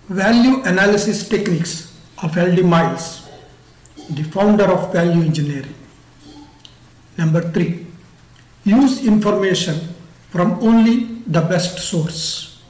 value analysis techniques of L.D. Miles, the founder of value engineering. Number 3, use information from only the best source.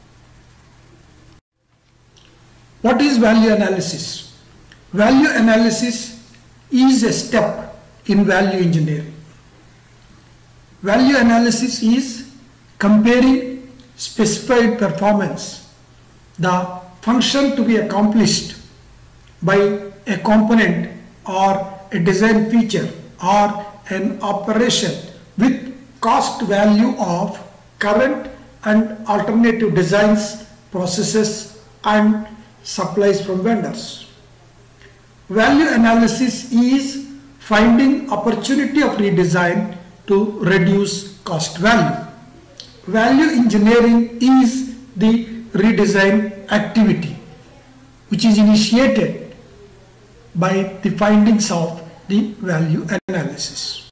What is value analysis? Value analysis is a step in value engineering. Value analysis is comparing specified performance, the function to be accomplished by a component or a design feature or an operation with cost value of current and alternative designs, processes and supplies from vendors. Value analysis is finding opportunity of redesign to reduce cost value. Value engineering is the redesign activity which is initiated by the findings of the value analysis.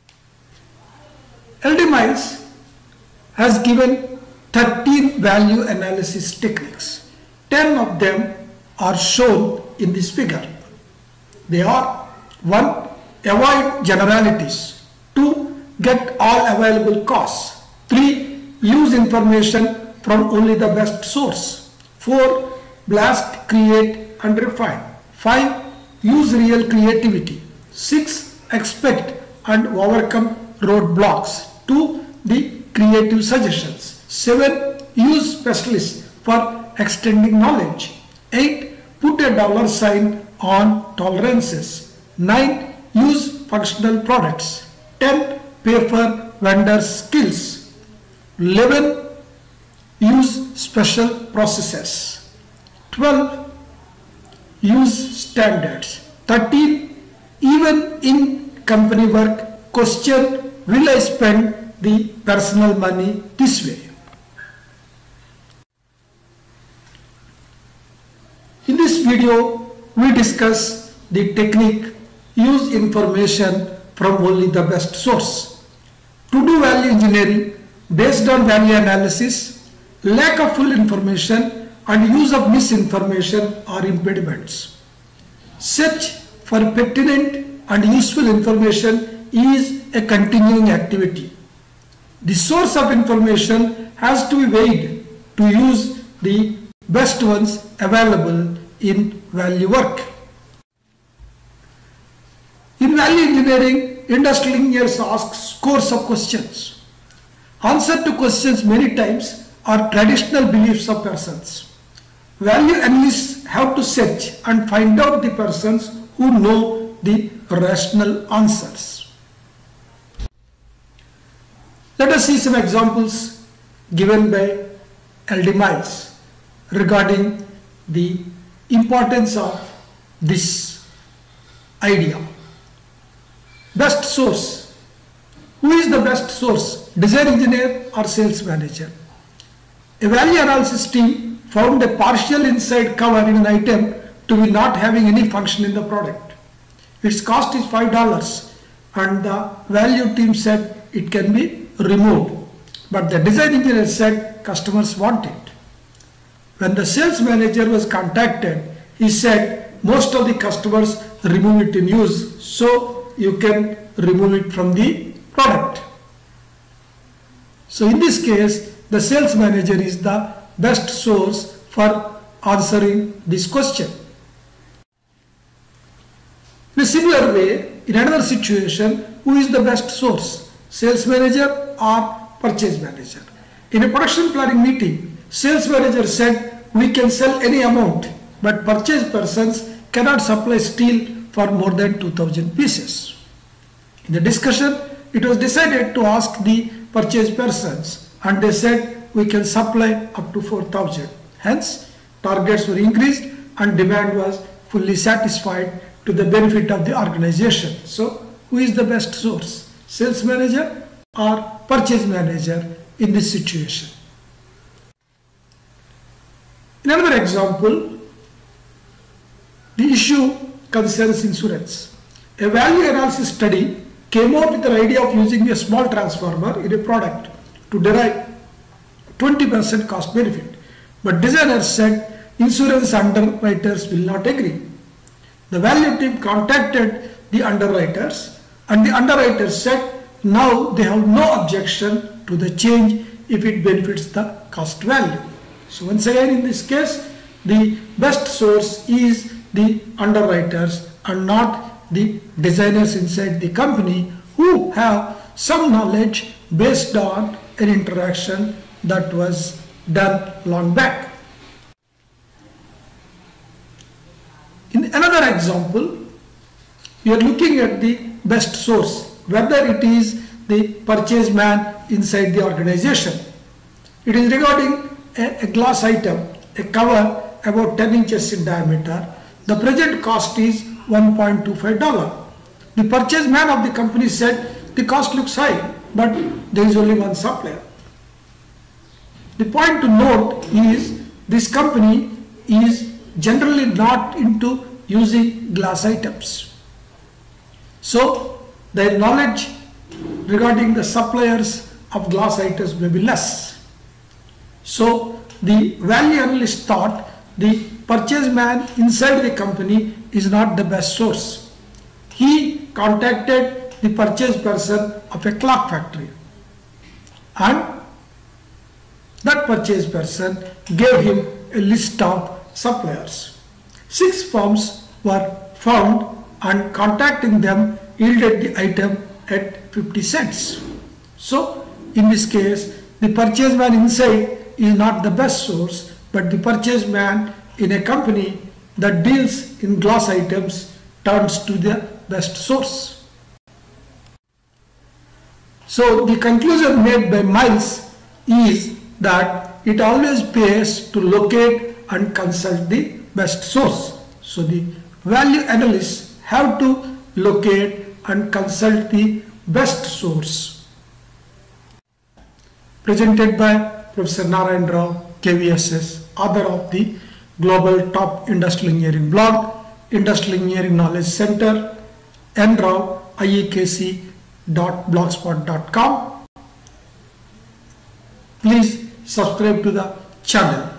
L.D. Miles has given 13 value analysis techniques. 10 of them are shown in this figure. They are: 1. Avoid generalities. 2. Get all available costs. 3. Use information from only the best source. 4. Blast, create and refine. 5. Use real creativity. 6. Expect and overcome roadblocks. 2. The creative suggestions. 7. Use specialists for extending knowledge. 8. Put a $sign on tolerances. 9. Use functional products. 10. Pay for vendors' skills. 11. Use special processes. 12. Use standards. 13. Even in company work, question, will I spend the personal money this way? In this video, we discuss the technique use information from only the best source. To do value engineering based on value analysis, lack of full information and use of misinformation are impediments. Search for pertinent and useful information is a continuing activity. The source of information has to be weighed to use the best ones available in value work. In value engineering, industrial engineers ask scores of questions. Answer to questions many times are traditional beliefs of persons. Value analysts have to search and find out the persons who know the rational answers. Let us see some examples given by L.D. Miles regarding the importance of this idea. Best source. Who is the best source? Design engineer or sales manager? A value analysis team found a partial inside cover in an item to be not having any function in the product. Its cost is $5 and the value team said it can be removed. But the design engineer said customers want it. When the sales manager was contacted, he said most of the customers remove it in use, so you can remove it from the product. So in this case, the sales manager is the best source for answering this question. In a similar way, in another situation, who is the best source? Sales manager or purchase manager? In a production planning meeting, sales manager said we can sell any amount, but purchase persons cannot supply steel for more than 2,000 pieces. In the discussion, it was decided to ask the purchase persons and they said we can supply up to 4,000. Hence, targets were increased and demand was fully satisfied to the benefit of the organization. So, who is the best source? Sales manager or purchase manager in this situation? In another example, the issue concerns insurance. A value analysis study came out with the idea of using a small transformer in a product to derive 20% cost benefit. But designers said insurance underwriters will not agree. The value team contacted the underwriters and the underwriters said now they have no objection to the change if it benefits the cost value. So once again in this case the best source is the underwriters and not the designers inside the company who have some knowledge based on an interaction that was done long back. In another example, you are looking at the best source, whether it is the purchase man inside the organization. It is regarding a glass item, a cover about 10 inches in diameter. The present cost is $1.25. The purchase man of the company said the cost looks high, but there is only one supplier. The point to note is this company is generally not into using glass items. So their knowledge regarding the suppliers of glass items may be less. So the value analyst thought the purchase man inside the company is not the best source. He contacted the purchase person of a clock factory and that purchase person gave him a list of suppliers. 6 firms were found and contacting them yielded the item at 50 cents. So in this case the purchase man inside is not the best source, but the purchase man in a company that deals in glass items turns to the best source. So the conclusion made by Miles is that it always pays to locate and consult the best source. So the value analysts have to locate and consult the best source. Presented by Professor Narayana, K.V.S.S, author of the Global Top Industrial Engineering blog, Industrial Engineering Knowledge Center, nraw.iekc.blogspot.com. Please subscribe to the channel.